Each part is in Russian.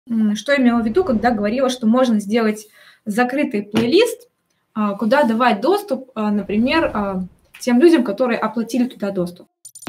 Что я имела в виду, когда говорила, что можно сделать закрытый плейлист, куда давать доступ, например, тем людям, которые оплатили туда доступ.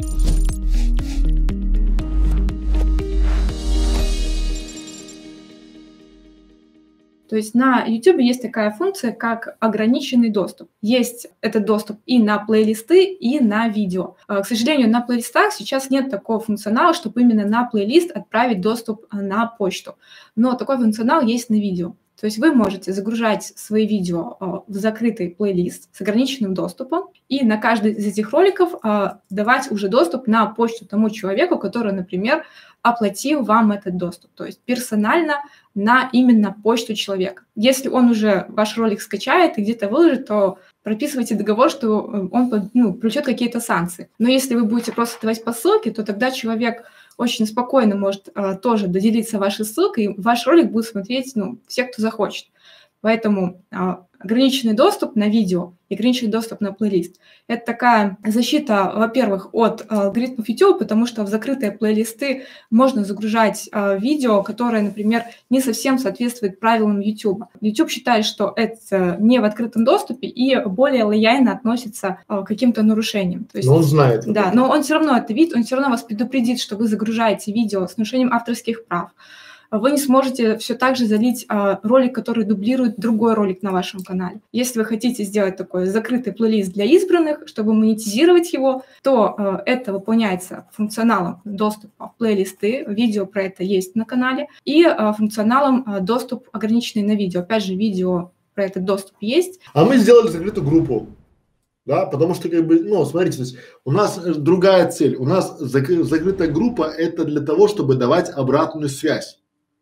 То есть на YouTube есть такая функция, как ограниченный доступ. Есть этот доступ и на плейлисты, и на видео. К сожалению, на плейлистах сейчас нет такого функционала, чтобы именно на плейлист отправить доступ на почту. Но такой функционал есть на видео. То есть вы можете загружать свои видео в закрытый плейлист с ограниченным доступом и на каждый из этих роликов давать уже доступ на почту тому человеку, который, например, оплатил вам этот доступ. То есть персонально на именно почту человека. Если он уже ваш ролик скачает и где-то выложит, то прописывайте договор, что он включит какие-то санкции. Но если вы будете просто давать по ссылке, то тогда человек очень спокойно может тоже доделиться вашей ссылкой, и ваш ролик будет смотреть все, кто захочет. Поэтому ограниченный доступ на видео и ограниченный доступ на плейлист – это такая защита, во-первых, от алгоритмов YouTube, потому что в закрытые плейлисты можно загружать видео, которое, например, не совсем соответствует правилам YouTube. YouTube считает, что это не в открытом доступе и более лояльно относится к каким-то нарушениям. То есть, но он знает. Да, но он все равно это видит, он все равно вас предупредит, что вы загружаете видео с нарушением авторских прав. Вы не сможете все так же залить ролик, который дублирует другой ролик на вашем канале. Если вы хотите сделать такой закрытый плейлист для избранных, чтобы монетизировать его, то это выполняется функционалом доступа в плейлисты, видео про это есть на канале, и функционалом доступ ограниченный на видео. Опять же, видео про этот доступ есть. А мы сделали закрытую группу. Да, потому что, смотрите, то есть у нас другая цель. У нас закрытая группа – это для того, чтобы давать обратную связь.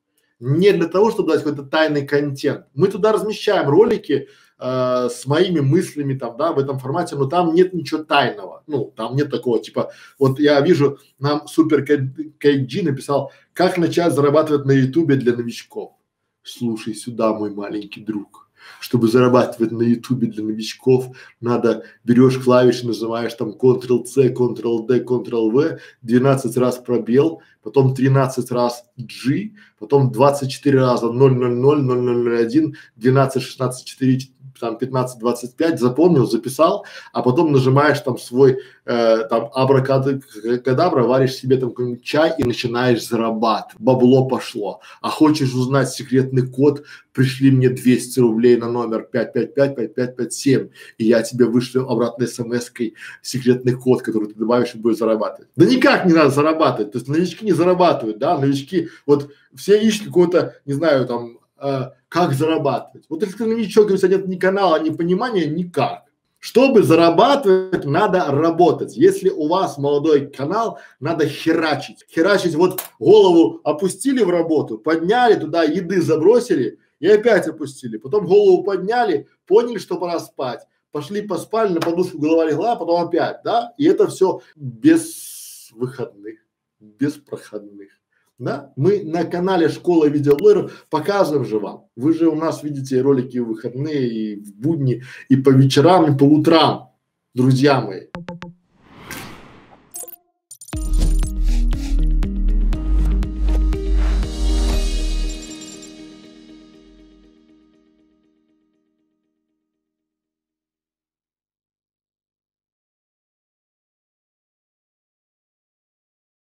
Не для того, чтобы дать какой-то тайный контент. Мы туда размещаем ролики с моими мыслями там, да, в этом формате, но там нет ничего тайного. Там нет такого типа, вот я вижу, нам Супер KG написал, как начать зарабатывать на Ютубе для новичков. Слушай сюда, мой маленький друг. Чтобы зарабатывать на Ютубе для новичков, берешь клавиши, нажимаешь там Ctrl-C, Ctrl-D, Ctrl-V, 12 раз пробел, потом 13 раз G, потом 24 раза 000, 0001, 12, 16, 4, там 15, 25, запомнил, записал, а потом нажимаешь там свой там абракадабра, варишь себе там какой-нибудь чай и начинаешь зарабатывать. Бабло пошло. А хочешь узнать секретный код, пришли мне 200 рублей на номер 555-5557, и я тебе вышлю обратно смс-кой секретный код, который ты добавишь и будешь зарабатывать. Да никак не надо зарабатывать, то есть новички не зарабатывают, да, новички, вот все ищут какого-то, не знаю, там, как зарабатывать. Вот если новичок, говорит, нет ни канала, ни понимания, никак. Чтобы зарабатывать, надо работать. Если у вас молодой канал, надо херачить. Херачить, вот голову опустили в работу, подняли туда, еды забросили и опять опустили. Потом голову подняли, поняли, что пора спать. Пошли поспали, на подушку голова легла, потом опять, да? И это все без выходных, без проходных. Да? Мы на канале Школа видеоблогеров показываем же вам. Вы же у нас видите ролики в выходные, и в будни, и по вечерам, и по утрам, друзья мои.